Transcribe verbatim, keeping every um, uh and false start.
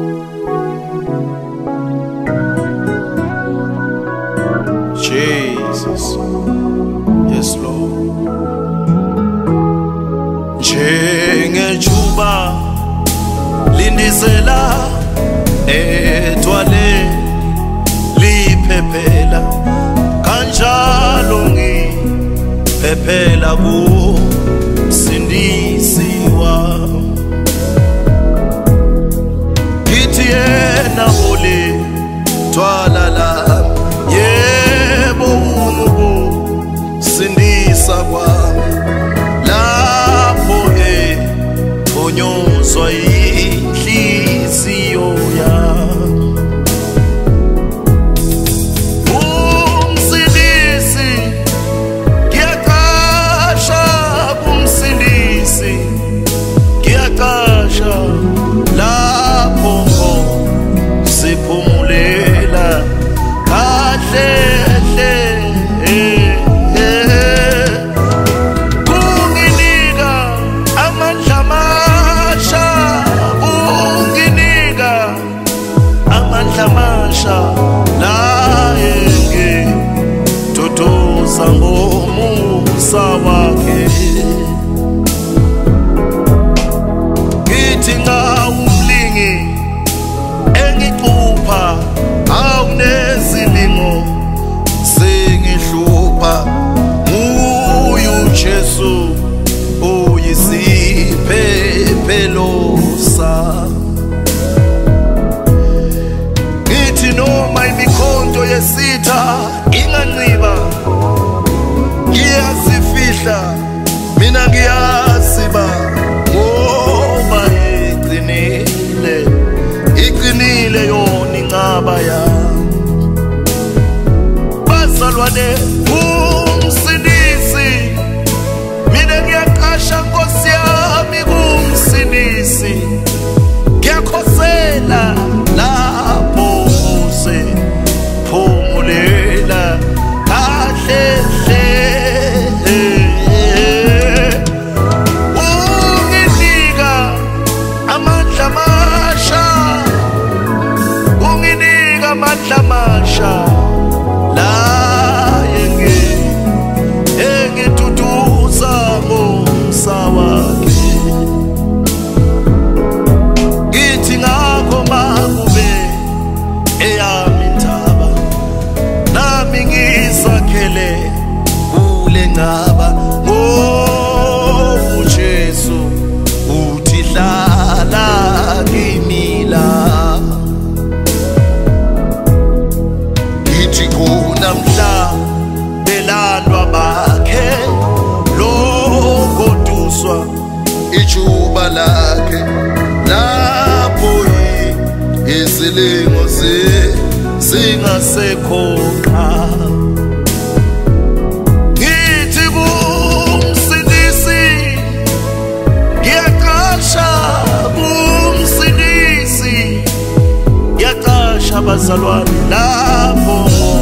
Jesus, yes Lord. Njengejuba lindisela etwale liphephela, kanjalo ngiphephela kuMsindisi wami. Ngithi yena olithwala lami, yebo ukusindisa kwami, lapho ethonyozwa inhliziyo yami. Umsindisi ngiyaqasha, umsindisi ngiyaqasha, lapho siphumulela kahle hle. Kunginika amandla amasha, kunginika amandla amasha, la engitotoza ngomusa wakhe. Ngithi ngawumlingi engicupha, awunezilingo sengihlupha, nguye uJesu uyisiphephelo sami. Ngithi noma imikhonto yesitha inganciba, ngiyazifihla mina ngiyaziba, ngoba iqinile, iqinile yona ingaba yami. Bazalwane, umsindisi mina ngiyaqasha, Nkosi yami kumsindisi, ngiyakhosela lapho usephumulela kahle hle. Unginika amandla amasha, unginika amandla amasha, la engitutuza ngomusa wakhe. Ngithi ngakho makube eyami intaba, nami ngisakhele kule ngcaba, ngoba uJesu uthi hlala kimi la. Ngithi kunamhla belandwa bakhe, logoduswa ijuba lakhe, lapho izilingo zingasekhoqa. Ngithi kumsindisi ngiyaqasha, kumsindisi ngiyaqasha, bazalwane, lapho